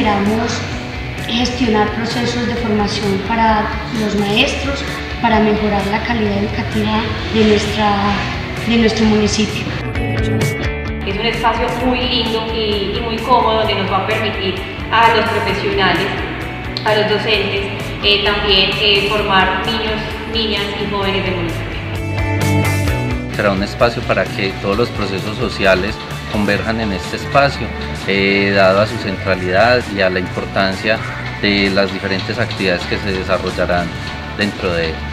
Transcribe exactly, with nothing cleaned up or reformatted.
esperamos gestionar procesos de formación para los maestros, para mejorar la calidad educativa de, nuestra, de nuestro municipio. Es un espacio muy lindo y, y muy cómodo donde nos va a permitir a los profesionales, a los docentes, eh, también eh, formar niños, niñas y jóvenes del municipio. Será un espacio para que todos los procesos sociales converjan en este espacio, eh, dado a su centralidad y a la importancia de las diferentes actividades que se desarrollarán dentro de él.